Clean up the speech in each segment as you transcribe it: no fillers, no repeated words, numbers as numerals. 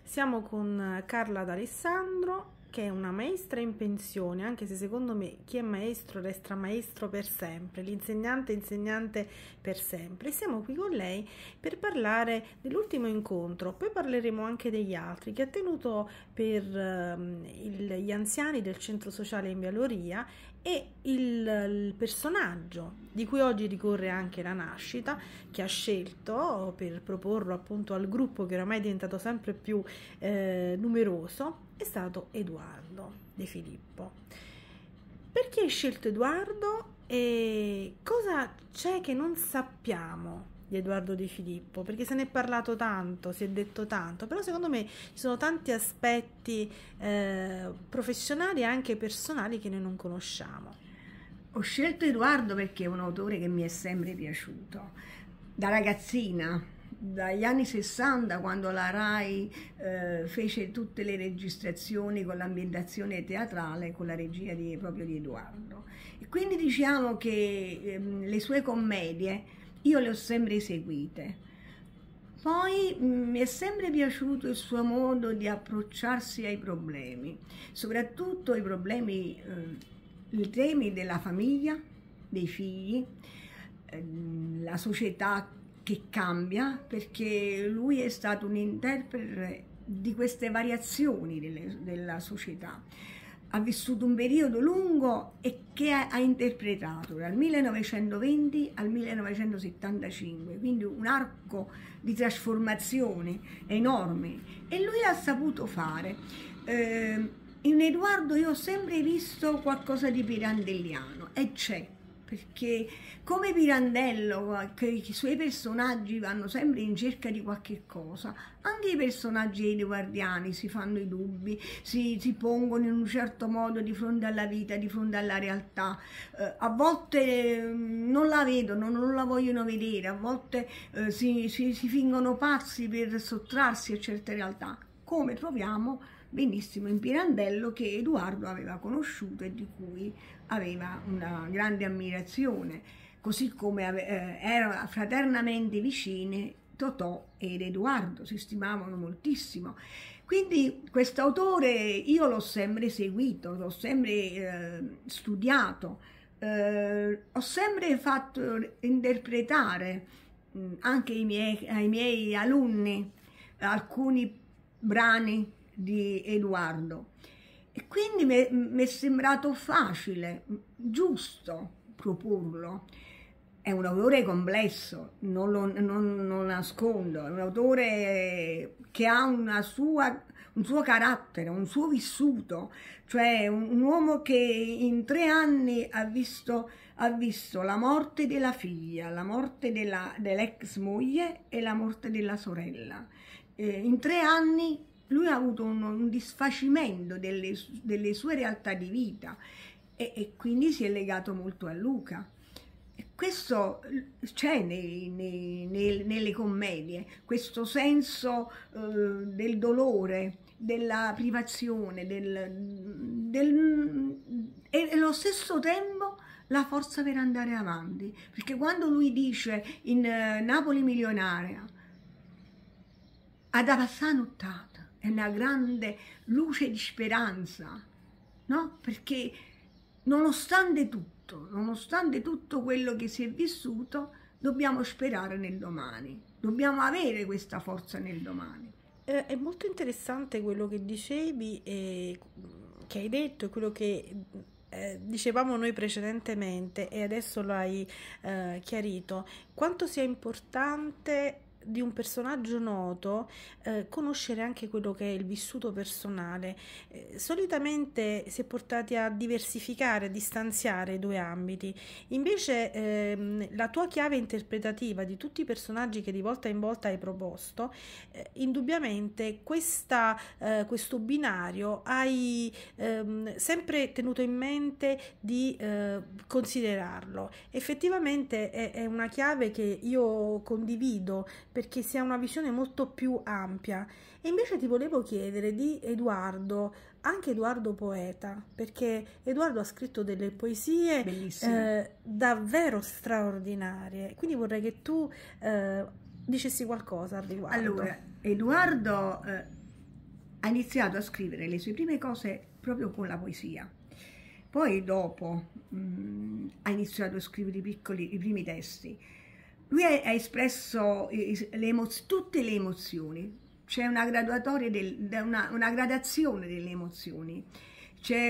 Siamo con Carla D'Alessandro, che è una maestra in pensione, anche se secondo me chi è maestro resta maestro per sempre, l'insegnante è insegnante per sempre. Siamo qui con lei per parlare dell'ultimo incontro, poi parleremo anche degli altri che ha tenuto per gli anziani del centro sociale in Via Loria, e il personaggio di cui oggi ricorre anche la nascita, che ha scelto per proporlo appunto al gruppo che oramai è diventato sempre più numeroso, è stato Edoardo De Filippo. Perché hai scelto Edoardo e cosa c'è che non sappiamo di Edoardo De Filippo? Perché se ne è parlato tanto, si è detto tanto, però secondo me ci sono tanti aspetti professionali e anche personali che noi non conosciamo. Ho scelto Edoardo perché è un autore che mi è sempre piaciuto. Da ragazzina, dagli anni 60, quando la RAI fece tutte le registrazioni con l'ambientazione teatrale, con la regia proprio di Edoardo. E quindi diciamo che le sue commedie io le ho sempre seguite. Poi mi è sempre piaciuto il suo modo di approcciarsi ai problemi, soprattutto i problemi, i temi della famiglia, dei figli, la società che cambia, perché lui è stato un interprete di queste variazioni della società. Ha vissuto un periodo lungo e che ha interpretato dal 1920 al 1975, quindi un arco di trasformazioni enormi, e lui l'ha saputo fare. In Edoardo io ho sempre visto qualcosa di pirandelliano, e c'è, perché come Pirandello, che i suoi personaggi vanno sempre in cerca di qualche cosa, anche i personaggi edoardiani si fanno i dubbi, si pongono in un certo modo di fronte alla vita, di fronte alla realtà. A volte non la vedono, non la vogliono vedere, a volte si fingono pazzi per sottrarsi a certe realtà, come troviamo benissimo in Pirandello, che Edoardo aveva conosciuto e di cui aveva una grande ammirazione, così come erano fraternamente vicini Totò ed Edoardo, si stimavano moltissimo. Quindi questo autore io l'ho sempre seguito, l'ho sempre studiato, ho sempre fatto interpretare anche ai miei alunni alcuni brani di Edoardo, e quindi mi è sembrato facile, giusto proporlo. È un autore complesso, non lo nascondo, è un autore che ha un suo carattere, un suo vissuto, cioè un uomo che in 3 anni ha visto la morte della figlia, la morte dell'ex moglie e la morte della sorella. In 3 anni lui ha avuto un disfacimento delle sue realtà di vita, e quindi si è legato molto a Luca. E questo c'è nelle commedie, questo senso del dolore, della privazione, e allo stesso tempo la forza per andare avanti. Perché quando lui dice in Napoli milionaria, ad passare nottata, è una grande luce di speranza, no? Perché nonostante tutto quello che si è vissuto, dobbiamo sperare nel domani, dobbiamo avere questa forza nel domani. È molto interessante quello che dicevi e che hai detto, e quello che dicevamo noi precedentemente, e adesso l'hai chiarito, quanto sia importante di un personaggio noto conoscere anche quello che è il vissuto personale. Solitamente si è portati a diversificare, a distanziare i due ambiti, invece la tua chiave interpretativa di tutti i personaggi che di volta in volta hai proposto, indubbiamente questo binario hai sempre tenuto in mente di considerarlo. Effettivamente è una chiave che io condivido, perché si ha una visione molto più ampia. E invece ti volevo chiedere di Edoardo, anche Edoardo poeta, perché Edoardo ha scritto delle poesie davvero straordinarie, quindi vorrei che tu dicessi qualcosa al riguardo. Allora, Edoardo ha iniziato a scrivere le sue prime cose proprio con la poesia. Poi dopo ha iniziato a scrivere i primi testi. Lui ha espresso tutte le emozioni. C'è una graduatoria, una gradazione delle emozioni. C'è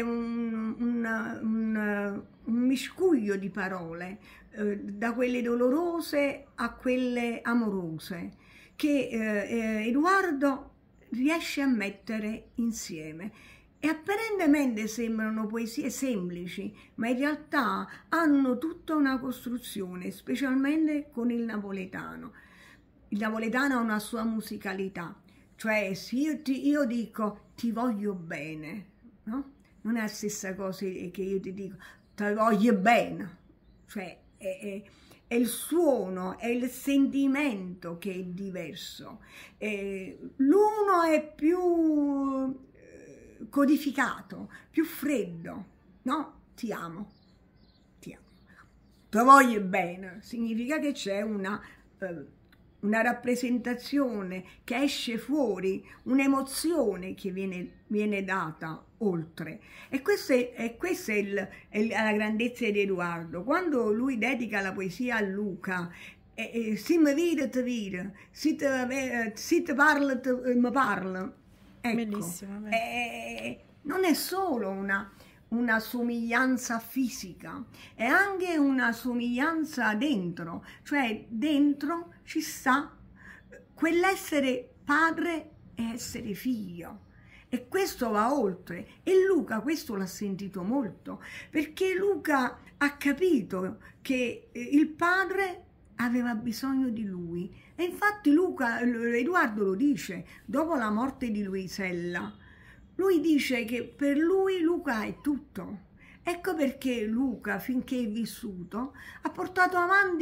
un miscuglio di parole, da quelle dolorose a quelle amorose, che Edoardo riesce a mettere insieme. E apparentemente sembrano poesie semplici, ma in realtà hanno tutta una costruzione, specialmente con il napoletano. Il napoletano ha una sua musicalità, cioè se io dico ti voglio bene, no? Non è la stessa cosa che io ti dico ti voglio bene, cioè è il suono, è il sentimento che è diverso. L'uno è più codificato, più freddo, no? Ti amo, ti voglio bene, significa che c'è una rappresentazione che esce fuori, un'emozione che viene data oltre. E questa è la grandezza di Edoardo. Quando lui dedica la poesia a Luca, si mi vede, ti vede, si ti parla, mi parla. Ecco, Bellissimo. non è solo una somiglianza fisica, è anche una somiglianza dentro, cioè dentro ci sta quell'essere padre e essere figlio. E questo va oltre. E Luca questo l'ha sentito molto, perché Luca ha capito che il padre aveva bisogno di lui. E infatti Edoardo lo dice, dopo la morte di Luisella, lui dice che per lui Luca è tutto. Ecco perché Luca, finché è vissuto, ha portato avanti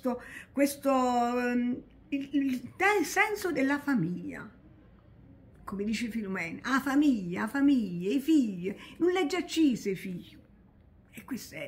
il senso della famiglia. Come dice Filumena, la famiglia, i figli, non legge accise figli. E questo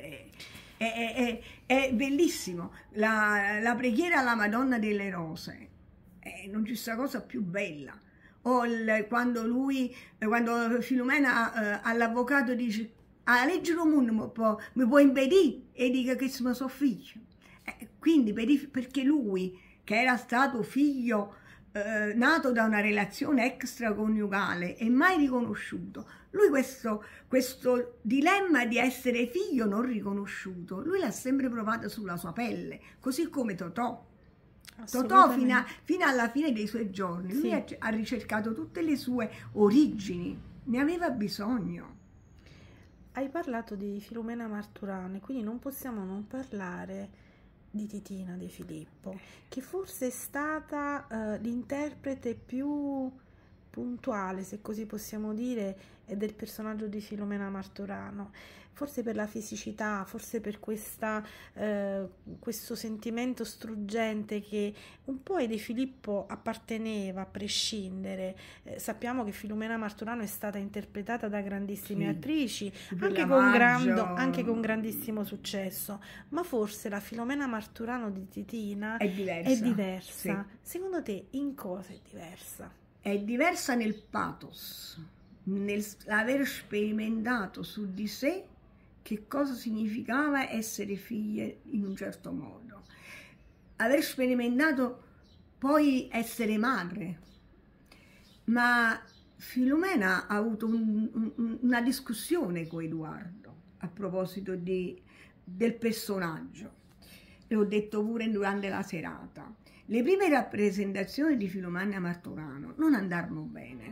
è bellissimo. La preghiera alla Madonna delle Rose, non c'è sta cosa più bella. O quando Filumena all'avvocato dice a legge comune mi può impedire e dica che sono suo figlio. Quindi perché lui, che era stato figlio nato da una relazione extraconiugale e mai riconosciuto, lui questo dilemma di essere figlio non riconosciuto, lui l'ha sempre provato sulla sua pelle, così come Totò. Totò fino alla fine dei suoi giorni, lui ha ricercato tutte le sue origini, ne aveva bisogno. Hai parlato di Filumena Marturano e quindi non possiamo non parlare di Titina De Filippo, che forse è stata l'interprete più puntuale, se così possiamo dire, del personaggio di Filumena Marturano, forse per la fisicità, forse per questo sentimento struggente che un po' a De Filippo apparteneva a prescindere. Sappiamo che Filumena Marturano è stata interpretata da grandissime attrici, anche con grandissimo successo, ma forse la Filumena Marturano di Titina è diversa. Sì. Secondo te in cosa è diversa? È diversa nel pathos, nell'aver sperimentato su di sé che cosa significava essere figlie in un certo modo, aver sperimentato poi essere madre. Ma Filumena ha avuto una discussione con Edoardo a proposito del personaggio. L'ho detto pure durante la serata. Le prime rappresentazioni di Filumena Marturano non andarono bene,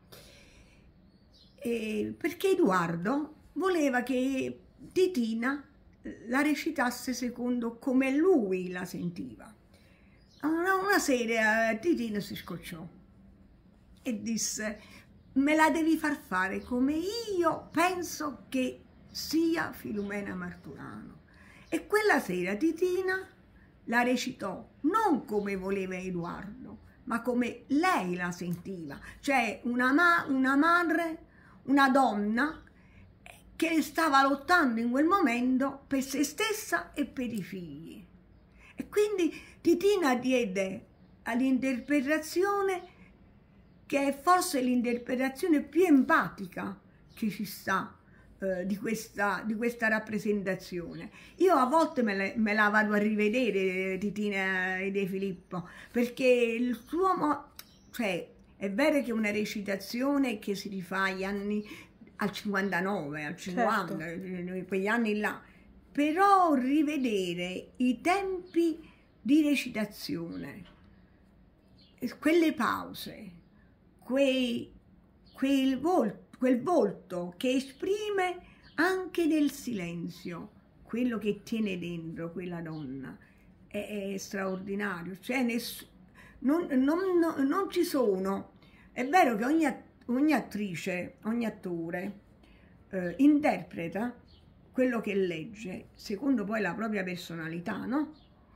perché Edoardo voleva che Titina la recitasse secondo come lui la sentiva. Una sera Titina si scocciò e disse: me la devi far fare come io penso che sia Filumena Marturano. E quella sera Titina la recitò non come voleva Edoardo, ma come lei la sentiva, cioè una madre, una donna che stava lottando in quel momento per se stessa e per i figli. E quindi Titina diede all'interpretazione che è forse l'interpretazione più empatica che ci sta di questa rappresentazione. Io a volte me la vado a rivedere, Titina e De Filippo, perché il suo cioè è vero che è una recitazione che si rifà agli anni al 59, al 50, certo, quegli anni là, però rivedere i tempi di recitazione, quelle pause, quel volto che esprime anche nel silenzio quello che tiene dentro quella donna, è straordinario. Cioè non ci sono, è vero che ogni attrice, ogni attore interpreta quello che legge secondo poi la propria personalità, no?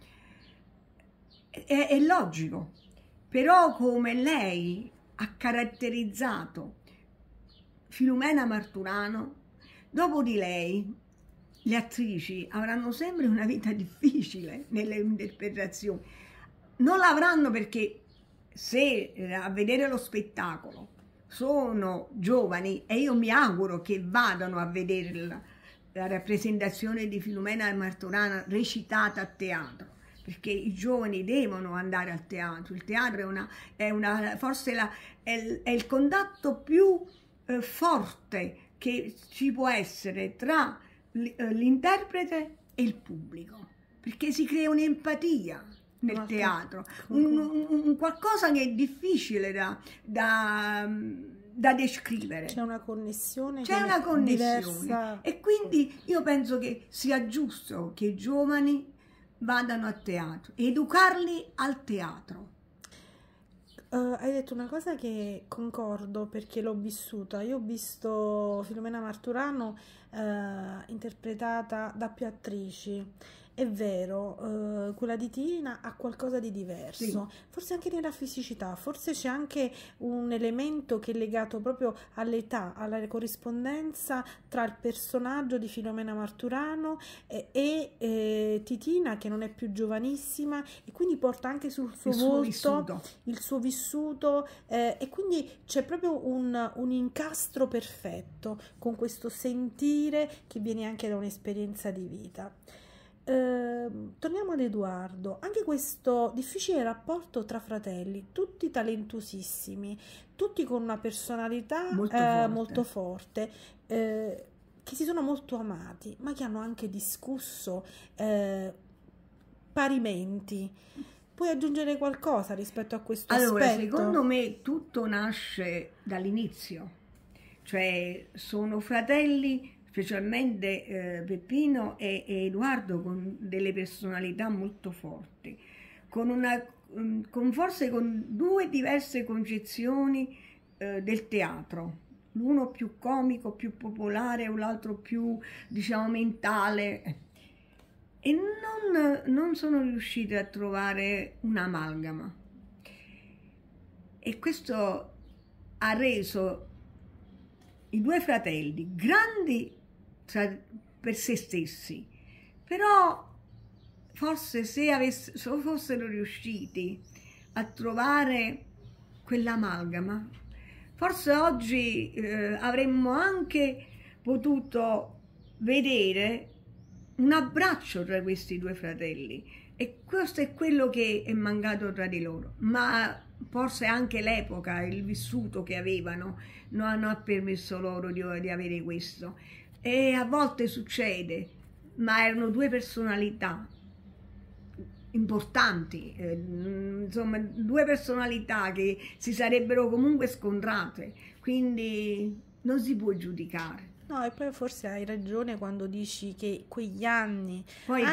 È logico, però come lei ha caratterizzato Filumena Marturano, dopo di lei le attrici avranno sempre una vita difficile nelle interpretazioni. Non l'avranno perché se a vedere lo spettacolo sono giovani, e io mi auguro che vadano a vedere la rappresentazione di Filumena Marturano recitata a teatro, perché i giovani devono andare al teatro. Il teatro forse è il contatto più forte che ci può essere tra l'interprete e il pubblico, perché si crea un'empatia nel teatro, un qualcosa che è difficile da descrivere. C'è una connessione, diversa. E quindi io penso che sia giusto che i giovani vadano a teatro, educarli al teatro. Hai detto una cosa che concordo perché l'ho vissuta. Io ho visto Filumena Marturano interpretata da più attrici. È vero, quella di Tina ha qualcosa di diverso, sì, forse anche nella fisicità, forse c'è anche un elemento che è legato proprio all'età, alla corrispondenza tra il personaggio di Filumena Marturano e Titina, che non è più giovanissima, e quindi porta anche sul suo volto il suo vissuto, e quindi c'è proprio un incastro perfetto con questo sentire che viene anche da un'esperienza di vita. Torniamo ad Edoardo. Anche questo difficile rapporto tra fratelli, tutti talentuosissimi, tutti con una personalità molto forte, che si sono molto amati, ma che hanno anche discusso parimenti. Puoi aggiungere qualcosa rispetto a questo aspetto? Secondo me tutto nasce dall'inizio, cioè sono fratelli, specialmente Peppino e Edoardo, con delle personalità molto forti, forse con due diverse concezioni del teatro, l'uno più comico, più popolare, o l'altro più, diciamo, mentale, e non sono riusciti a trovare un'amalgama, e questo ha reso i due fratelli grandi per se stessi, però forse se fossero riusciti a trovare quell'amalgama, forse oggi avremmo anche potuto vedere un abbraccio tra questi due fratelli, e questo è quello che è mancato tra di loro. Ma forse anche l'epoca, il vissuto che avevano, non ha permesso loro di avere questo. E a volte succede, ma erano due personalità importanti, insomma due personalità che si sarebbero comunque scontrate, quindi non si può giudicare. No, e poi forse hai ragione quando dici che quegli anni,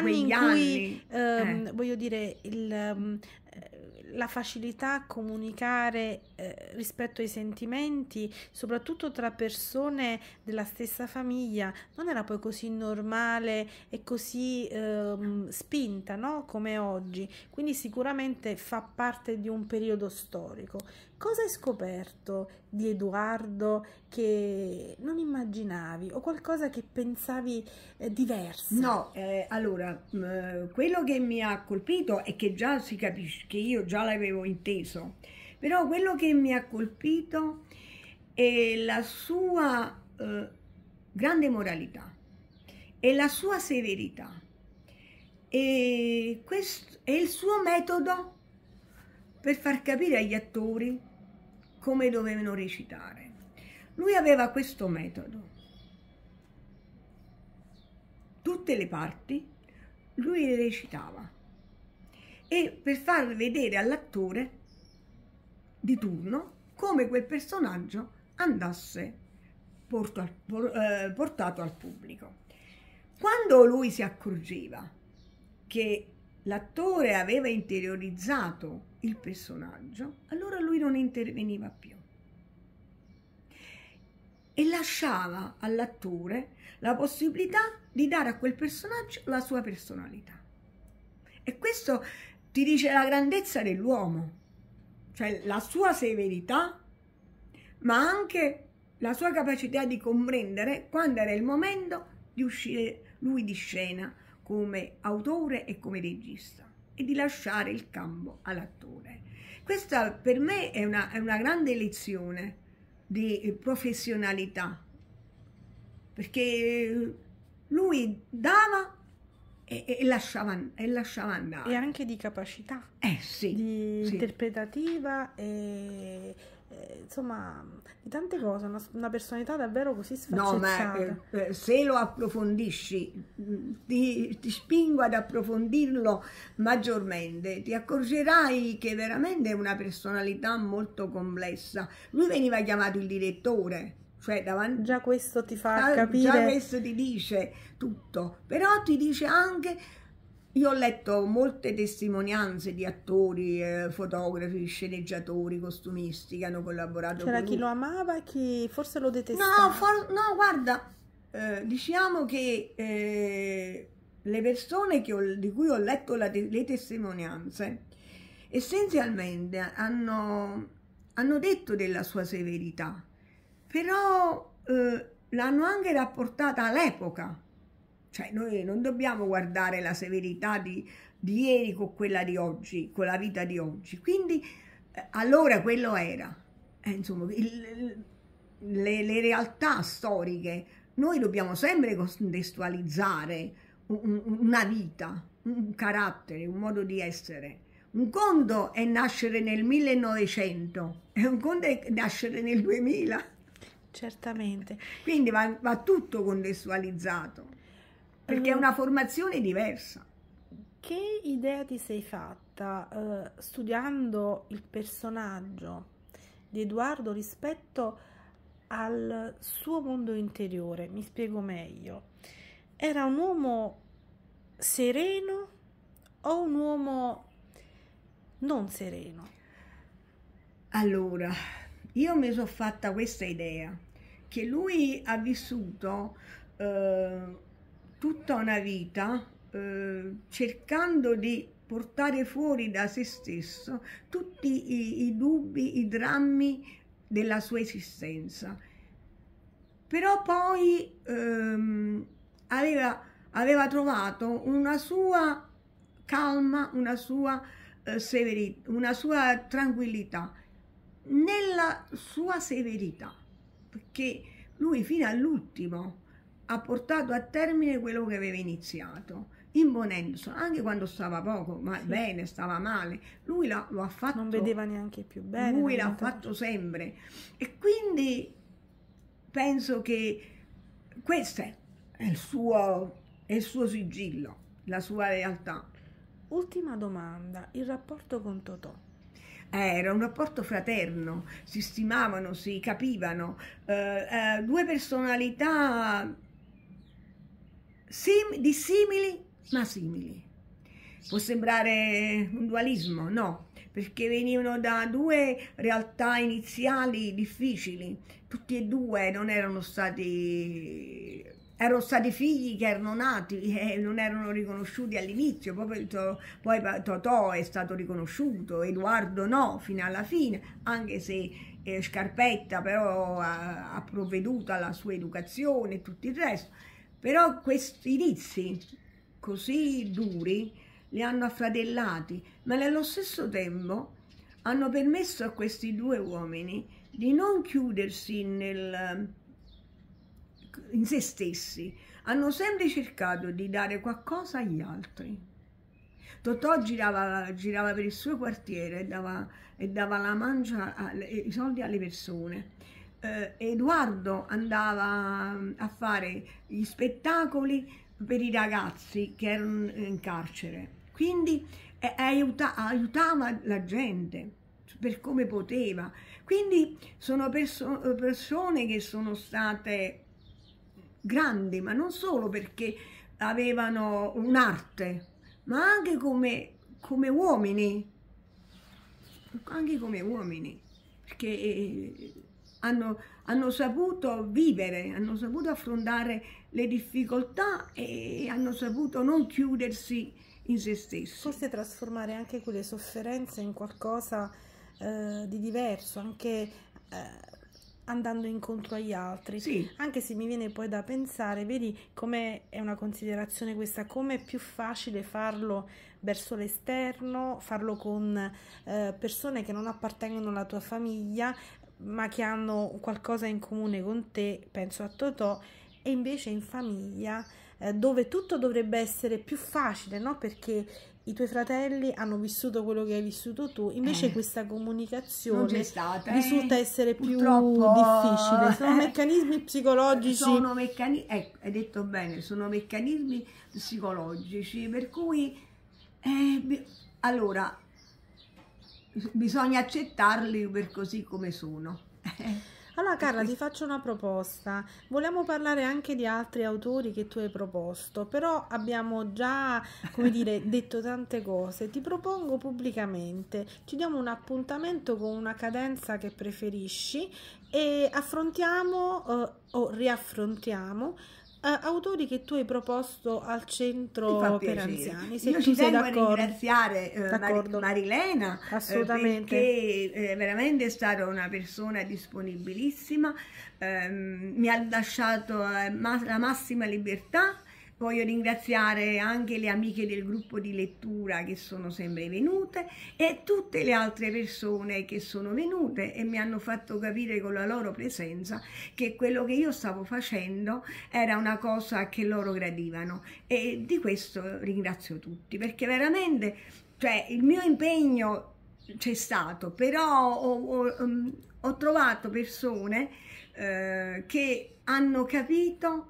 voglio dire, la facilità a comunicare rispetto ai sentimenti, soprattutto tra persone della stessa famiglia, non era poi così normale e così spinta, no? Come oggi. Quindi sicuramente fa parte di un periodo storico. Cosa hai scoperto di Edoardo che non immaginavi, o qualcosa che pensavi diverso? No, allora, quello che mi ha colpito è che già si capisce, che io già l'avevo inteso, Però quello che mi ha colpito è la sua grande moralità e la sua severità. E questo è il suo metodo per far capire agli attori come dovevano recitare. Lui aveva questo metodo. Tutte le parti lui le recitava, e per far vedere all'attore di turno come quel personaggio andasse portato al pubblico. Quando lui si accorgeva che l'attore aveva interiorizzato il personaggio, allora lui non interveniva più e lasciava all'attore la possibilità di dare a quel personaggio la sua personalità. E questo ti dice la grandezza dell'uomo, cioè la sua severità, ma anche la sua capacità di comprendere quando era il momento di uscire lui di scena come autore e come regista e di lasciare il campo all'attore. Questa per me è una grande lezione di professionalità, perché lui dava e lasciava andare. E anche di capacità Sì. interpretativa e insomma di tante cose, una personalità davvero così sfaccettata. No, ma se lo approfondisci, ti spingo ad approfondirlo maggiormente, ti accorgerai che veramente è una personalità molto complessa. Lui veniva chiamato il direttore, cioè davanti, già questo ti fa capire. Già questo ti dice tutto, però ti dice anche. Io ho letto molte testimonianze di attori, fotografi, sceneggiatori, costumisti che hanno collaborato con lui. C'era chi lo amava e chi forse lo detestava. No, guarda, diciamo che le persone di cui ho letto le testimonianze essenzialmente hanno detto della sua severità, però l'hanno anche rapportata all'epoca. Cioè noi non dobbiamo guardare la severità di ieri con quella di oggi, con la vita di oggi. Quindi allora quello era. Insomma, le realtà storiche, noi dobbiamo sempre contestualizzare una vita, un carattere, un modo di essere. Un conto è nascere nel 1900 e un conto è nascere nel 2000. Certamente. Quindi va tutto contestualizzato, perché è una formazione diversa. Che idea ti sei fatta studiando il personaggio di Edoardo rispetto al suo mondo interiore? Mi spiego meglio. Era un uomo sereno o un uomo non sereno? Allora, io mi sono fatta questa idea, che lui ha vissuto tutta una vita cercando di portare fuori da se stesso tutti i dubbi, i drammi della sua esistenza. Però poi aveva trovato una sua calma, una sua severità, una sua tranquillità nella sua severità, perché lui fino all'ultimo ha portato a termine quello che aveva iniziato, imponendosi, anche quando stava poco, ma bene, stava male, lui lo ha fatto. Non vedeva neanche più bene. Lui l'ha fatto sempre. E quindi penso che questo è il suo sigillo, la sua realtà. Ultima domanda, il rapporto con Totò. Era un rapporto fraterno, si stimavano, si capivano, due personalità dissimili ma simili. Può sembrare un dualismo, no, perché venivano da due realtà iniziali difficili, tutti e due non erano stati figli che erano nati e non erano riconosciuti all'inizio, poi Totò è stato riconosciuto, Edoardo no, fino alla fine, anche se Scarpetta però ha provveduto alla sua educazione e tutto il resto. Però questi inizi così duri li hanno affratellati, ma nello stesso tempo hanno permesso a questi due uomini di non chiudersi in se stessi, hanno sempre cercato di dare qualcosa agli altri. Totò girava per il suo quartiere e dava la mancia, i soldi alle persone. Edoardo andava a fare gli spettacoli per i ragazzi che erano in carcere, quindi aiutava la gente per come poteva. Quindi sono persone che sono state grandi, ma non solo perché avevano un'arte, ma anche come uomini, perché hanno saputo vivere, hanno saputo affrontare le difficoltà e hanno saputo non chiudersi in se stessi. Forse trasformare anche quelle sofferenze in qualcosa di diverso, anche andando incontro agli altri. Sì. Anche se mi viene poi da pensare, vedi come è una considerazione questa, come è più facile farlo verso l'esterno, farlo con persone che non appartengono alla tua famiglia, ma che hanno qualcosa in comune con te, penso a Totò, e invece in famiglia, dove tutto dovrebbe essere più facile, no? Perché i tuoi fratelli hanno vissuto quello che hai vissuto tu, invece questa comunicazione risulta essere più difficile. Sono meccanismi psicologici. Hai detto bene, sono meccanismi psicologici, per cui allora bisogna accettarli per così come sono. Allora Carla, ti faccio una proposta. Vogliamo parlare anche di altri autori che tu hai proposto, però abbiamo già, come dire, detto tante cose. Ti propongo pubblicamente, ci diamo un appuntamento con una cadenza che preferisci e affrontiamo o riaffrontiamo autori che tu hai proposto al centro per anziani. Se io ci tengo a ringraziare Marilena, assolutamente, perché veramente è stata una persona disponibilissima, mi ha lasciato la massima libertà. Voglio ringraziare anche le amiche del gruppo di lettura che sono sempre venute e tutte le altre persone che sono venute e mi hanno fatto capire con la loro presenza che quello che io stavo facendo era una cosa che loro gradivano, e di questo ringrazio tutti, perché veramente, cioè, il mio impegno c'è stato, però ho trovato persone che hanno capito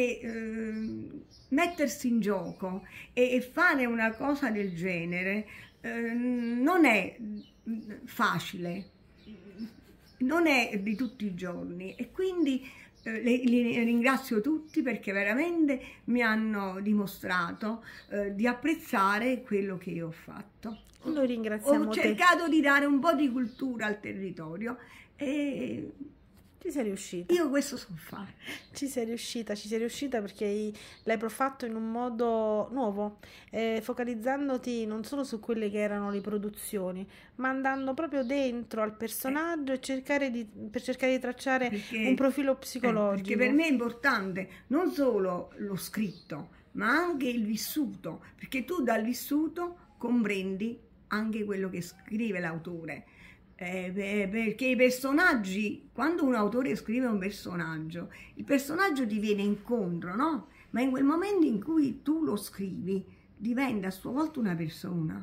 che mettersi in gioco e fare una cosa del genere non è facile, non è di tutti i giorni, e quindi li ringrazio tutti perché veramente mi hanno dimostrato di apprezzare quello che io ho fatto. Noi ringraziamo Ho cercato di dare un po' di cultura al territorio e ci sei riuscita. Io questo so fare. Ci sei riuscita perché l'hai fatto in un modo nuovo, focalizzandoti non solo su quelle che erano le produzioni, ma andando proprio dentro al personaggio e cercare di tracciare un profilo psicologico. Perché per me è importante non solo lo scritto, ma anche il vissuto, perché tu dal vissuto comprendi anche quello che scrive l'autore. Perché i personaggi, quando un autore scrive un personaggio, il personaggio ti viene incontro, no? Ma in quel momento in cui tu lo scrivi, diventa a sua volta una persona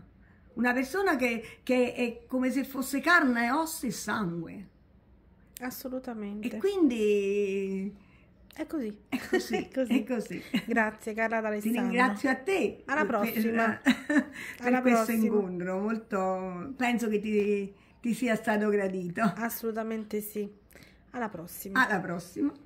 che è come se fosse carne, ossa e sangue. Assolutamente. E quindi è così. È così. È così. Grazie Carla D'Alessandro. Ti ringrazio a te. Alla prossima. Per questo incontro. Penso che ti sia stato gradito. Assolutamente sì. Alla prossima. Alla prossima.